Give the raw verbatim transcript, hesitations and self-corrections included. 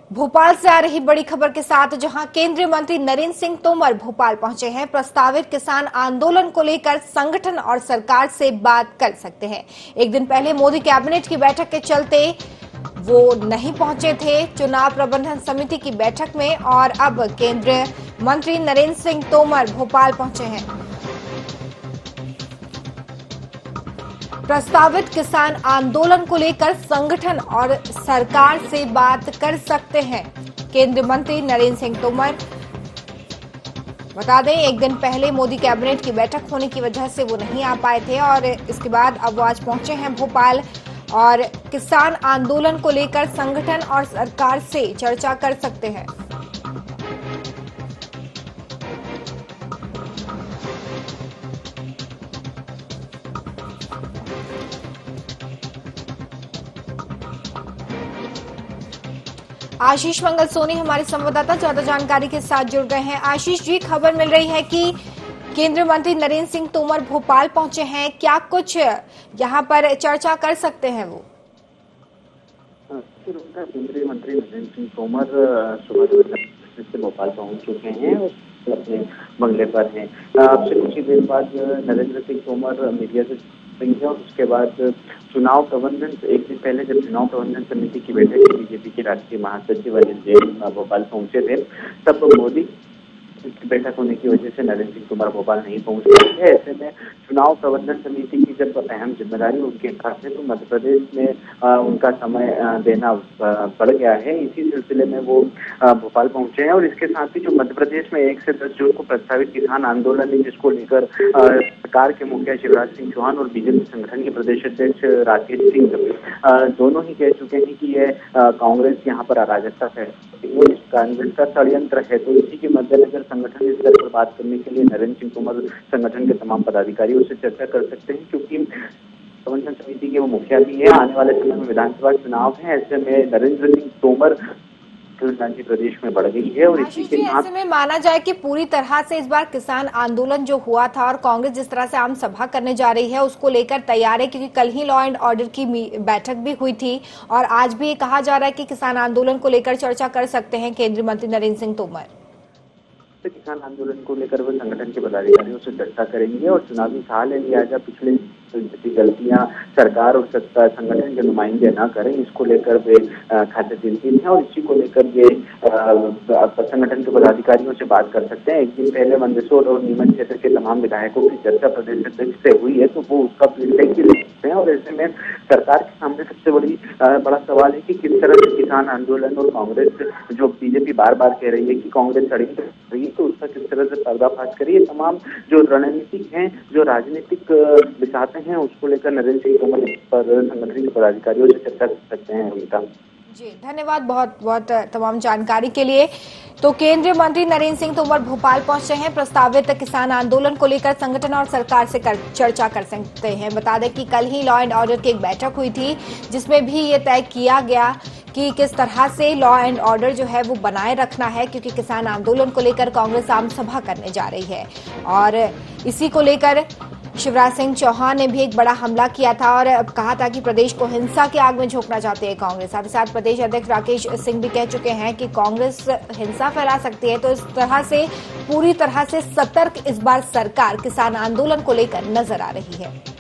भोपाल से आ रही बड़ी खबर के साथ जहां केंद्रीय मंत्री नरेंद्र सिंह तोमर भोपाल पहुंचे हैं। प्रस्तावित किसान आंदोलन को लेकर संगठन और सरकार से बात कर सकते हैं। एक दिन पहले मोदी कैबिनेट की बैठक के चलते वो नहीं पहुंचे थे चुनाव प्रबंधन समिति की बैठक में, और अब केंद्रीय मंत्री नरेंद्र सिंह तोमर भोपाल पहुंचे हैं। प्रस्तावित किसान आंदोलन को लेकर संगठन और सरकार से बात कर सकते हैं केंद्रीय मंत्री नरेंद्र सिंह तोमर। बता दें, एक दिन पहले मोदी कैबिनेट की बैठक होने की वजह से वो नहीं आ पाए थे और इसके बाद अब वो आज पहुंचे हैं भोपाल और किसान आंदोलन को लेकर संगठन और सरकार से चर्चा कर सकते हैं। आशीष मंगल सोनी हमारे संवाददाता ज्यादा जानकारी के साथ जुड़ गए हैं। आशीष जी, खबर मिल रही है कि केंद्रीय मंत्री नरेंद्र सिंह तोमर भोपाल पहुंचे हैं, क्या कुछ यहां पर चर्चा कर सकते हैं वो? केंद्रीय मंत्री नरेंद्र सिंह तोमर सुबह से भोपाल पहुंच चुके हैं और अपने बंगले पर हैं। अब से कुछ ही देर बाद नरेंद्र सिंह तोमर मीडिया से है और उसके बाद चुनाव प्रबंधन एक दिन पहले जब चुनाव प्रबंधन समिति की बैठक बीजेपी के राष्ट्रीय महासचिव अनिल जैन भोपाल पहुंचे थे, तब मोदी की बैठक होने की वजह से नरेंद्र सिंह तोमर भोपाल नहीं पहुंच रहे थे। ऐसे में चुनाव प्रबंधन समिति की जब अहम जिम्मेदारी उनके हाथ है तो मध्य प्रदेश में आ, उनका समय आ, देना पड़ गया है। इसी सिलसिले में वो आ, भोपाल पहुंचे हैं और इसके साथ ही जो मध्य प्रदेश में एक से दस जून को प्रस्तावित किसान आंदोलन है, जिसको लेकर सरकार के मुखिया शिवराज सिंह चौहान और बीजेपी संगठन के प्रदेश अध्यक्ष राकेश सिंह दोनों ही कह चुके हैं कि यह कांग्रेस यहाँ पर अराजकता है, कांग्रेस का षड्यंत्र है। तो इसी के मद्देनजर संगठन इस पर बात करने के लिए नरेंद्र सिंह तोमर संगठन के तमाम पदाधिकारियों से चर्चा कर सकते हैं, क्योंकि प्रबंधन समिति के वो मुखिया भी है। आने वाले समय में विधानसभा चुनाव है, ऐसे में नरेंद्र सिंह तोमर राजनीति प्रदेश में बढ़ गई है और इसी के ऐसे में माना जाए कि पूरी तरह से इस बार किसान आंदोलन जो हुआ था और कांग्रेस जिस तरह से आम सभा करने जा रही है उसको लेकर तैयार है, क्योंकि कल ही लॉ एंड ऑर्डर की बैठक भी हुई थी और आज भी ये कहा जा रहा है कि किसान आंदोलन को लेकर चर्चा कर सकते हैं केंद्रीय मंत्री नरेंद्र सिंह तोमर। किसान आंदोलन को लेकर वो संगठन के पदाधिकारियों से चर्चा करेंगे और चुनावी साल है, लिहाजा पिछले गलतियां सरकार और सत्ता संगठन के नुमाइंदे न करें, इसको लेकर वे खाते दिलचस्पी हैं और इसी को लेकर ये संगठन के पदाधिकारियों से बात कर सकते हैं। एक दिन पहले मंदसौर और नीमच क्षेत्र के तमाम विधायकों की चर्चा प्रदेश अध्यक्ष से हुई है, तो वो उसका फीडबैक भी ले सकते हैं और ऐसे में सरकार के सामने सबसे बड़ी बड़ा सवाल है कि किस तरह से किसान आंदोलन और कांग्रेस, जो बीजेपी बार बार कह रही है कि कांग्रेस षड्यंत्र रही है, तो उसका किस तरह से पर्दाफाश करिए। तमाम जो रणनीतिक हैं, जो राजनीतिक विचार हैं, उसको लेकर नरेंद्र सिंह तोमर पर संगठन के पदाधिकारियों से चर्चा कर सकते हैं। अमिता जी, धन्यवाद बहुत बहुत तमाम जानकारी के लिए। तो केंद्रीय मंत्री नरेंद्र सिंह तोमर भोपाल पहुंचे हैं। प्रस्तावित किसान आंदोलन को लेकर संगठन और सरकार से कर, चर्चा कर सकते हैं। बता दें कि कल ही लॉ एंड ऑर्डर की एक बैठक हुई थी जिसमें भी ये तय किया गया कि किस तरह से लॉ एंड ऑर्डर जो है वो बनाए रखना है, क्योंकि किसान आंदोलन को लेकर कांग्रेस आम सभा करने जा रही है और इसी को लेकर शिवराज सिंह चौहान ने भी एक बड़ा हमला किया था और कहा था कि प्रदेश को हिंसा के आग में झोंकना चाहती है कांग्रेस। साथ ही साथ प्रदेश अध्यक्ष राकेश सिंह भी कह चुके हैं कि कांग्रेस हिंसा फैला सकती है, तो इस तरह से पूरी तरह से सतर्क इस बार सरकार किसान आंदोलन को लेकर नजर आ रही है।